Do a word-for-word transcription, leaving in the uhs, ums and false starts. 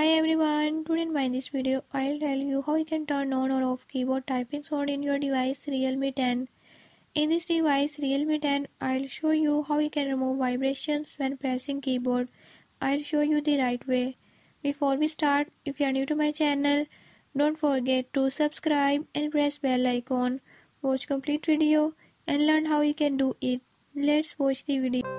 Hi everyone, today in my this video I'll tell you how you can turn on or off keyboard typing sound in your device Realme ten. In this device Realme ten, I'll show you how you can remove vibrations when pressing keyboard. I'll show you the right way. Before we start, if you are new to my channel, don't forget to subscribe and press bell icon. Watch complete video and learn how you can do it. Let's watch the video.